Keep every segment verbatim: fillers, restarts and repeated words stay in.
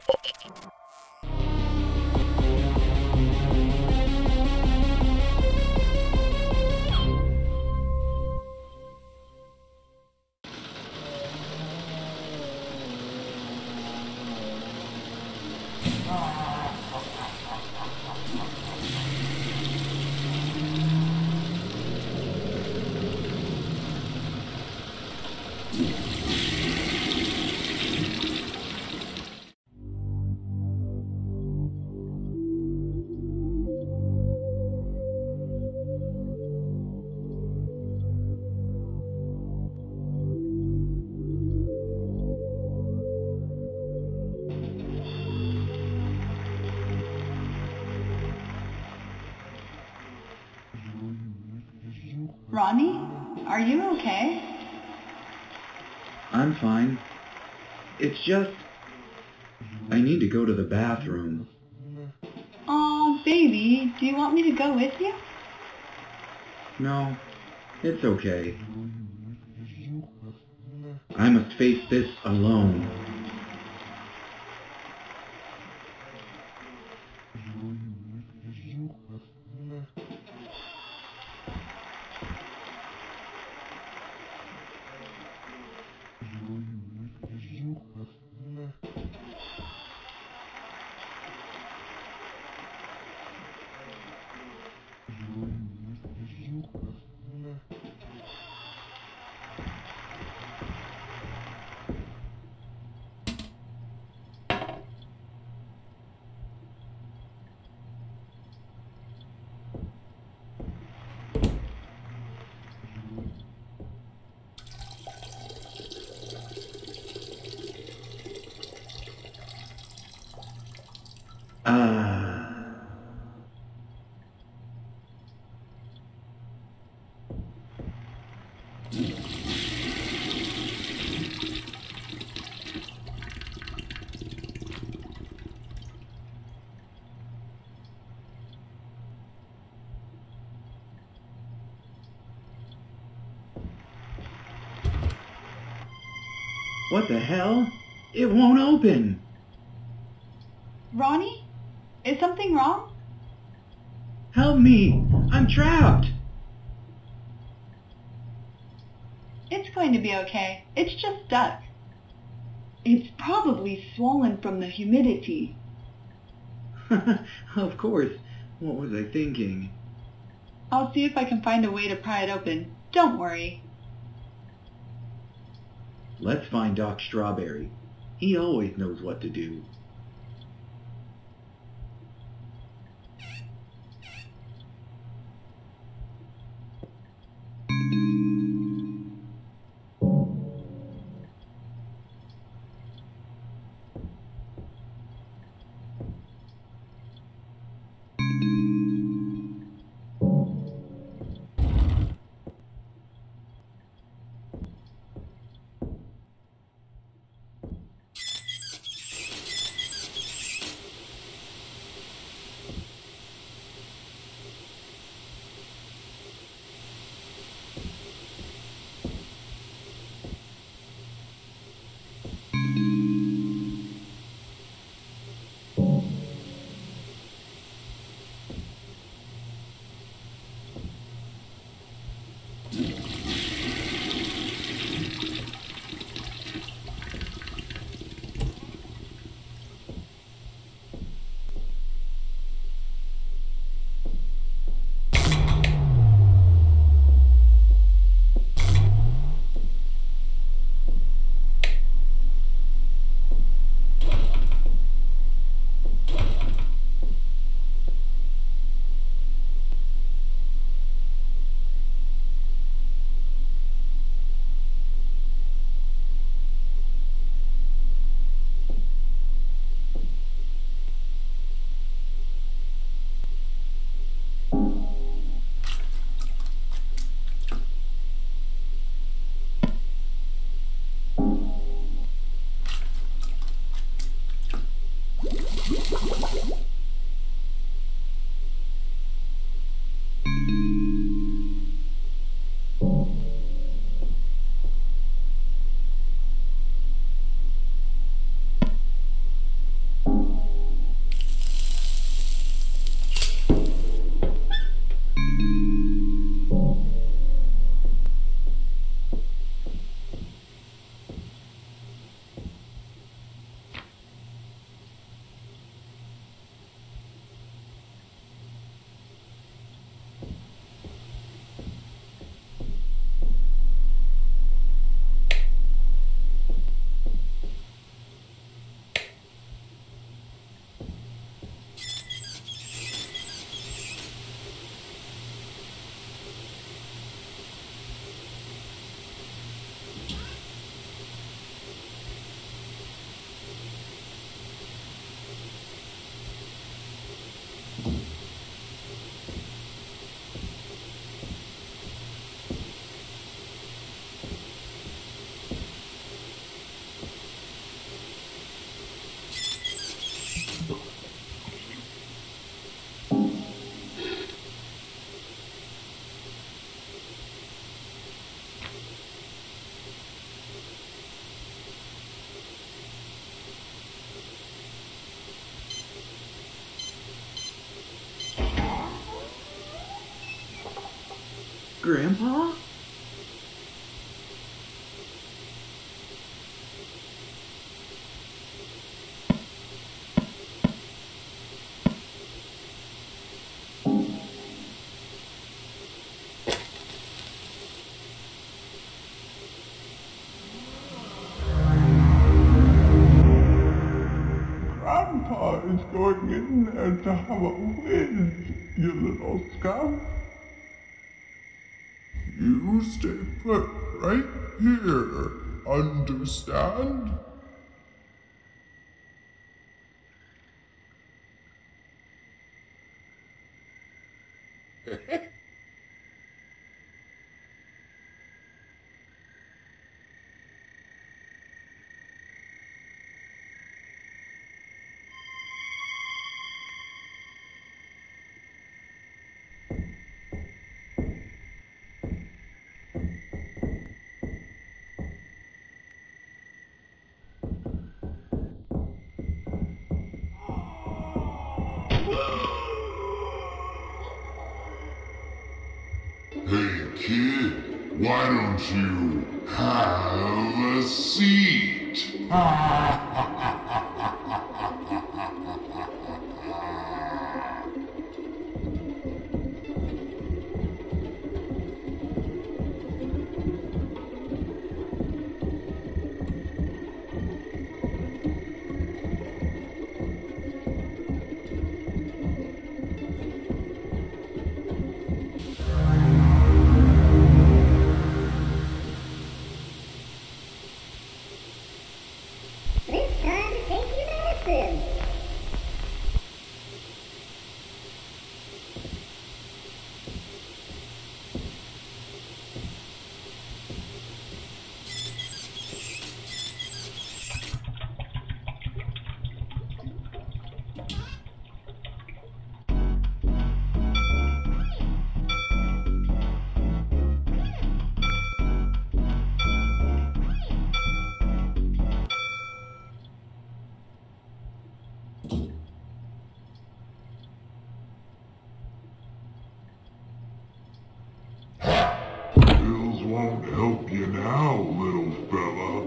Ronnie, are you okay? I'm fine. It's just... I need to go to the bathroom. Aw, baby, do you want me to go with you? No, it's okay. I must face this alone. Ah. What the hell? It won't open! Ronnie, is something wrong? Help me! I'm trapped! It's going to be okay. It's just stuck. It's probably swollen from the humidity. Of course. What was I thinking? I'll see if I can find a way to pry it open. Don't worry. Let's find Doc Strawberry. He always knows what to do. Grandpa? Grandpa is going in there to have a whiz, you little scum. You stay put right here, understand? Hey kid, why don't you have a seat? It's time to take your medicine. Pills won't help you now, little fella.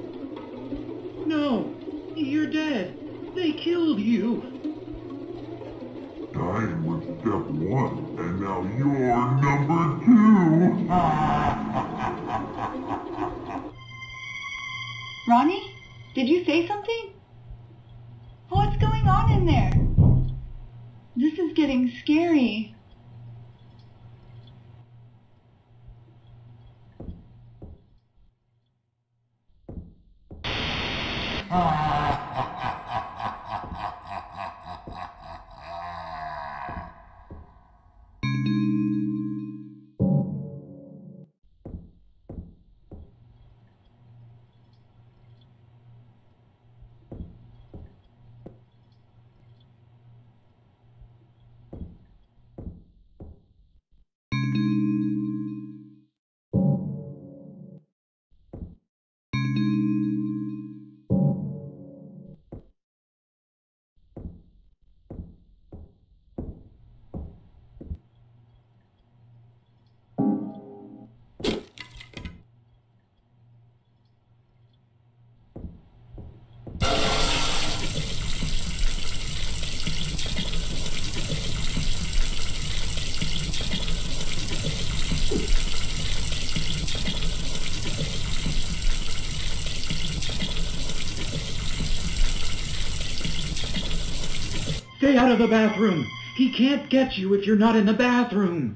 No, you're dead. They killed you. Dying was step one, and now you're number two. Ronnie, did you say something? What's going on in there? This is getting scary. Stay out of the bathroom. He can't get you if you're not in the bathroom.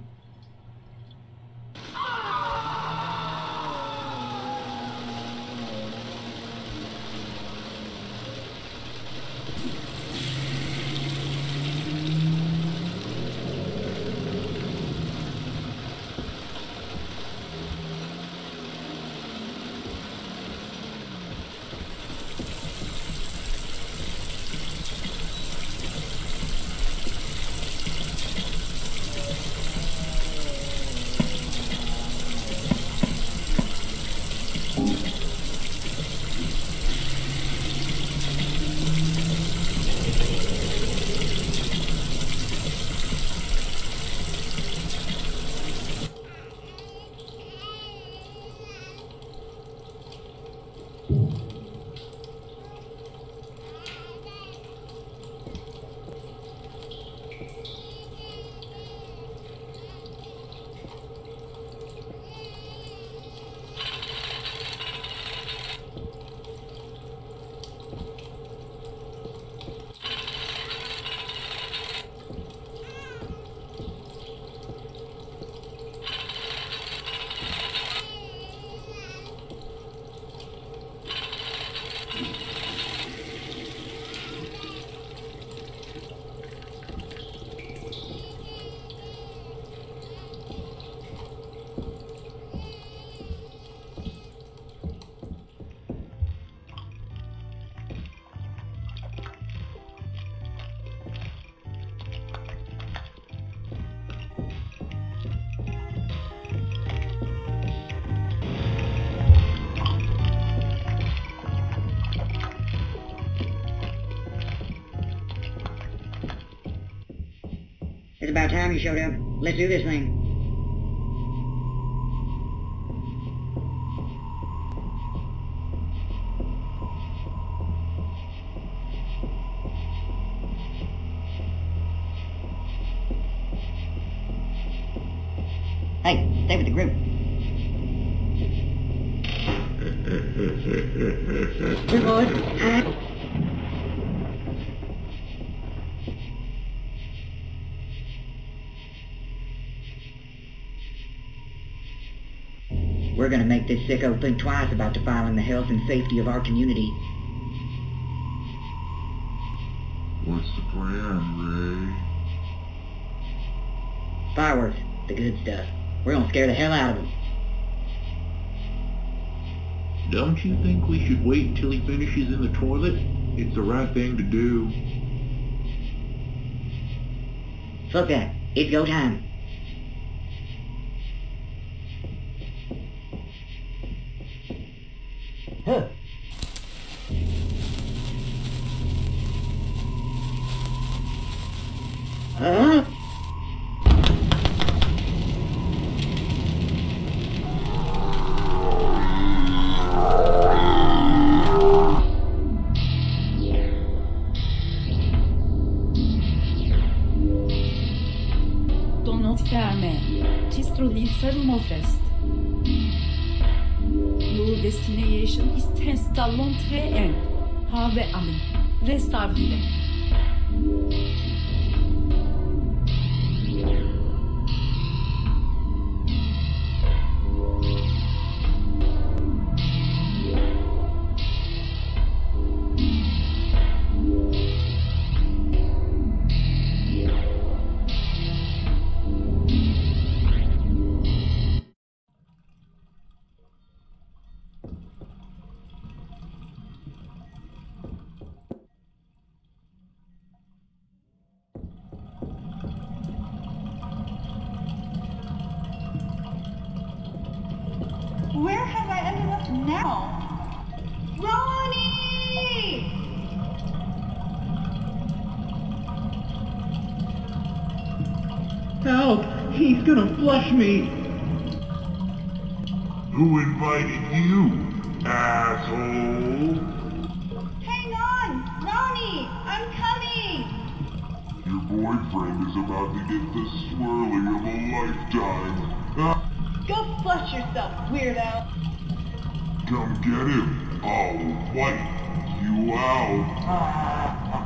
It's about time you showed up. Let's do this thing. Hey, stay with the group. Here, boys. Uh, We're gonna make this sicko think twice about defiling the health and safety of our community. What's the plan, Ray? Fireworks, the good stuff. We're gonna scare the hell out of him. Don't you think we should wait until he finishes in the toilet? It's the right thing to do. Fuck that. It's go time. Huh. Huh? Ton enfermé. Registro di Salomofest. Your destination is Tenstallontre N. Have Amin. Restarvile. Where have I ended up now? Ronnie! Help! He's gonna flush me! Who invited you, asshole? Hang on! Ronnie! I'm coming! Your boyfriend is about to get the swirly of a lifetime. Ah, Go flush yourself, weirdo! come get him. I'll wipe you out.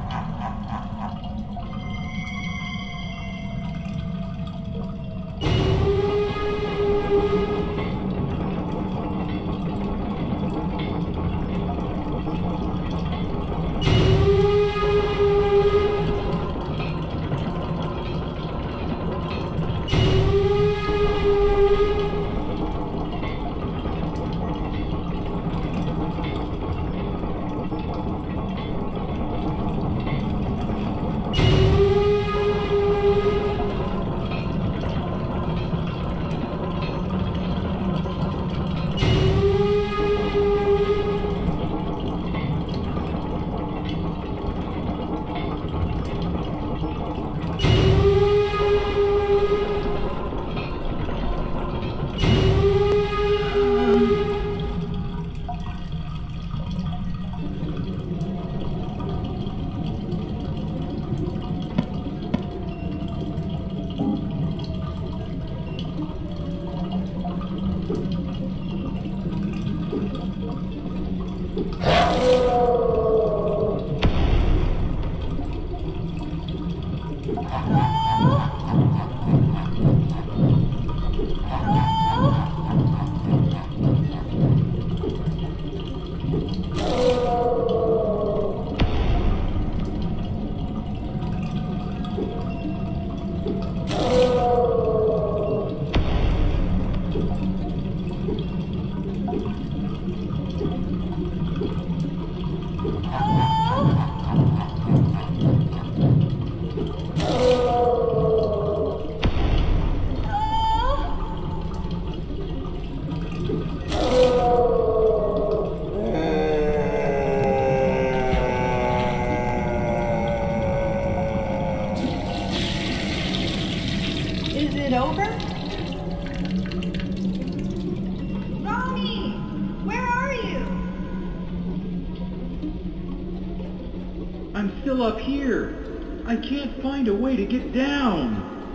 I'm still up here. I can't find a way to get down.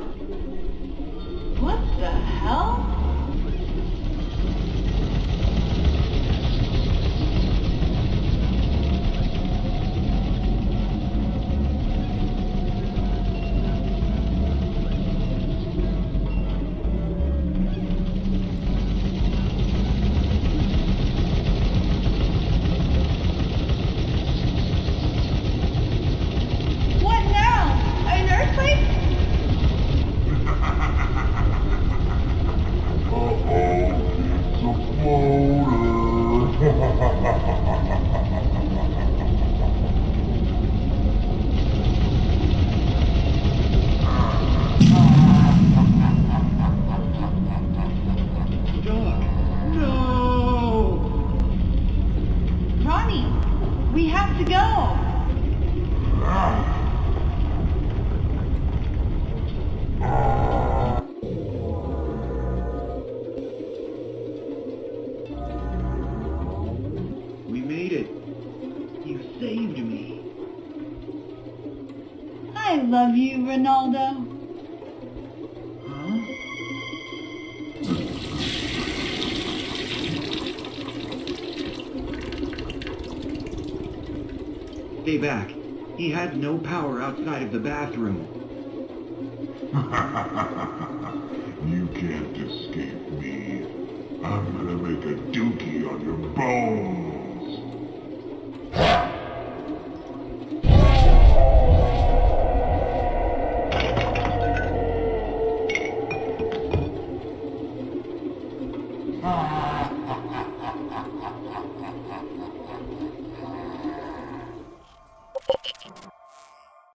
What the hell? We have to go! We made it. You saved me. I love you, Ronaldo. Huh? Stay back. He has no power outside of the bathroom. You can't escape me. I'm gonna make a dookie on your bones.